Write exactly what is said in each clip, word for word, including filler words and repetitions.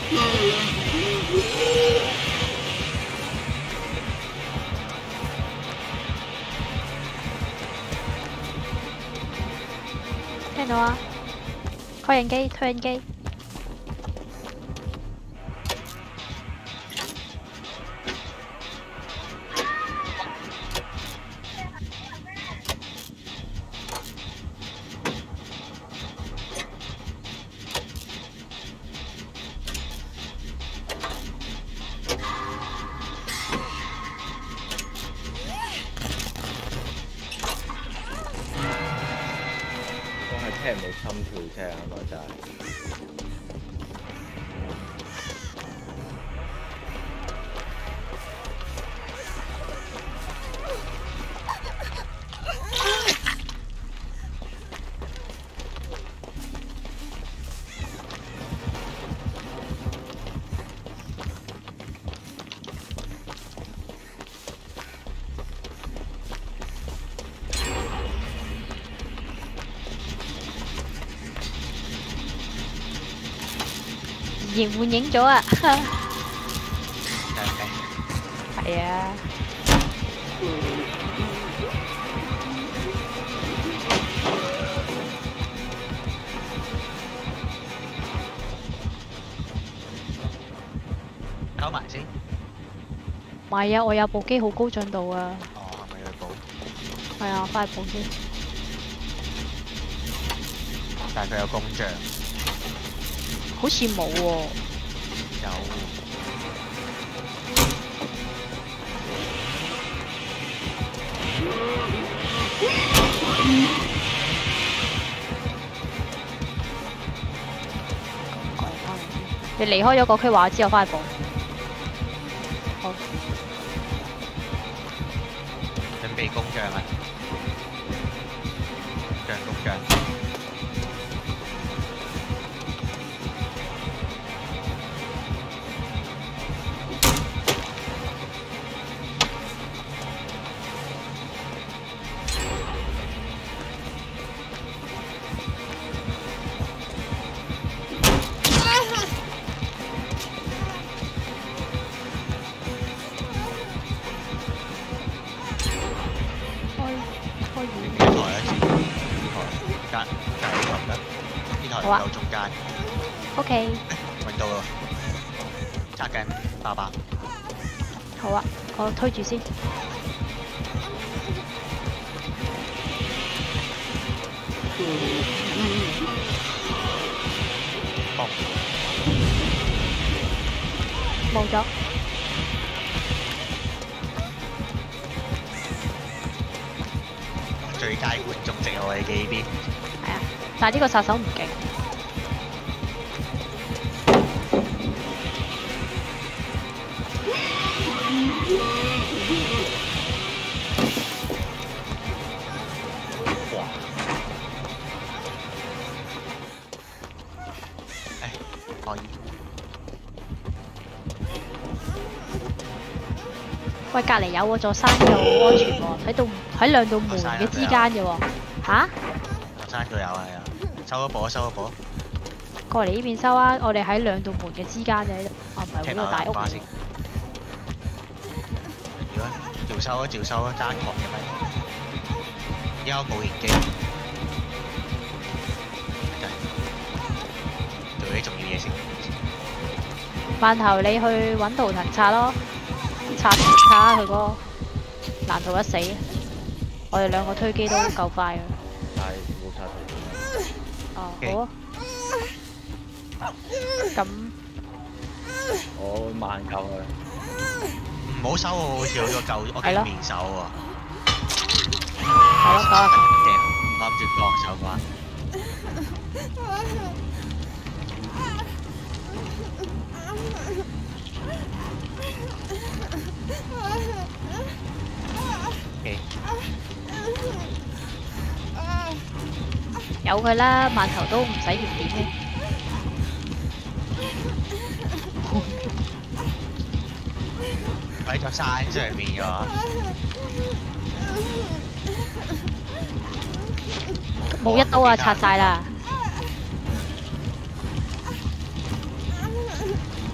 聽到啊！推印機，推印機。 聽冇心跳聲啊嘛，真係。 形換影咗啊！係啊。 搞埋先。 唔係啊，我有部機好高進度啊。 哦，係咪要補？ 係啊，快補先。 但係佢有工匠。 好似冇喎。 有。 你離開咗個區話之後翻去補。好。 準備工匠啊！工匠工匠。 好啊。 有中間。 O K。 揾到啦。揸緊，爸爸。 好啊，我推住先。 冇。 冇咗。 最佳觀眾席我哋嘅呢邊。 係啊，但係呢個殺手唔勁。 哇！誒，可以。 喂，隔離有喎，座山又好安全喎，喺度喺兩道門嘅之間嘅喎。嚇？ 座山都有係啊，收咗寶，收咗寶。 過嚟呢邊收啊！我哋喺兩道門嘅之間嘅，啊唔係喎，呢個大屋嚟。 如果照收啊，照收啊，揸確嘅咪。而家有無形機。做啲重要嘢先。 饅頭，你去揾圖騰刷咯，刷刷下佢個難度一死。我哋兩個推機都夠快嘅。 但係冇刷圖。 哦，好啊。咁我慢夠啦。 唔好收喎，好似好咗舊我嘅面手喎。 係咯，九啊九。 掟，諗住落手關。 有佢啦，饅頭都唔使燃點嘅。 喺座山上面嘅喎。 冇一刀啊，拆晒啦！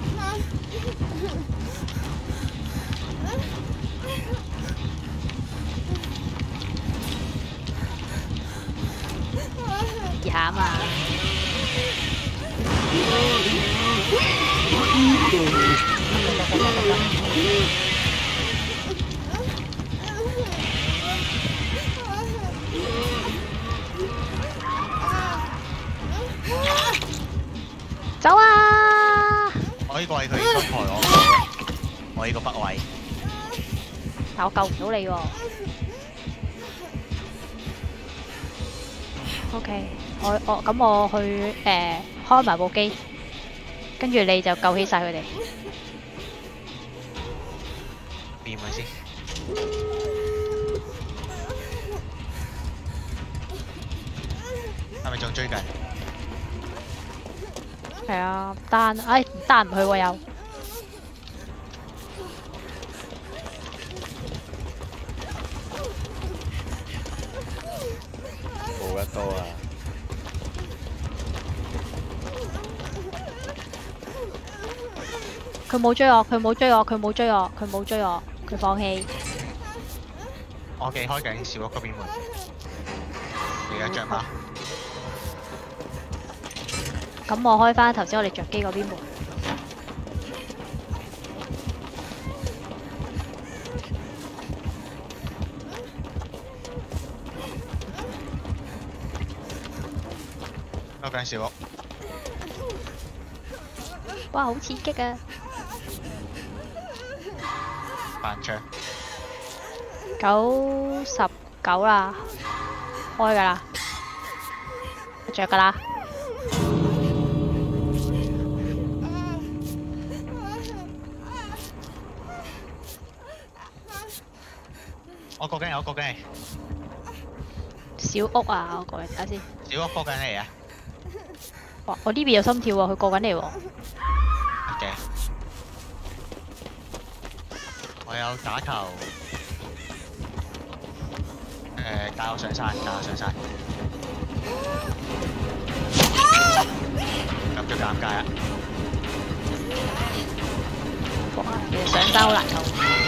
得得得。走啊！ 我呢個係佢應該抬我個，我呢個北位。 但我救唔到你喎。OK，我我咁我去誒、呃、開埋部機，跟住你就救起晒佢哋。 掂佢先。係咪仲追緊？ 係啊，單唉單唔去喎又。 冇得多啊！ 佢冇追我，佢冇追我，佢冇追我，佢冇追我，佢放棄。 我記開緊小屋嗰邊門，而家着馬。 咁我開翻頭先我哋着機嗰邊門。 開緊小屋。 哇！好刺激啊！ 扮槍。 九十九啦，開㗎啦，着㗎啦。 我過緊嚟，我過緊嚟。 小屋啊，我過嚟睇下先。 小屋過緊嚟啊！ 哇！我呢邊有心跳喎，佢過緊嚟喎。 嘅。我有打球。誒，帶我上山，帶我上山。咁就尷尬啦。 哇！其實上山好難救。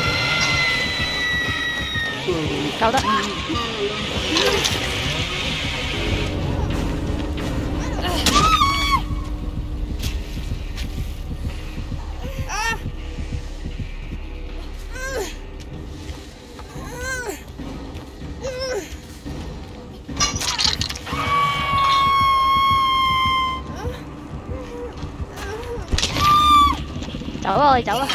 救得。走啦，我哋走啦。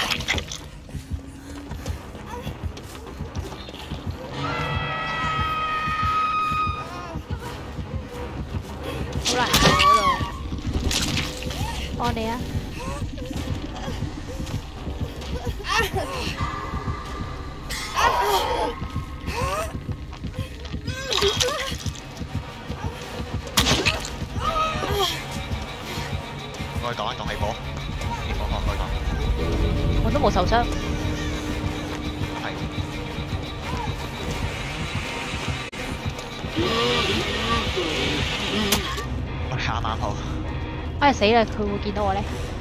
好難救嗰度，幫你啊！ 我去擋一擋氣波，氣波放開擋。 我都冇受傷。 係。喂，啱啱好。 哎死啦！佢會見到我咧。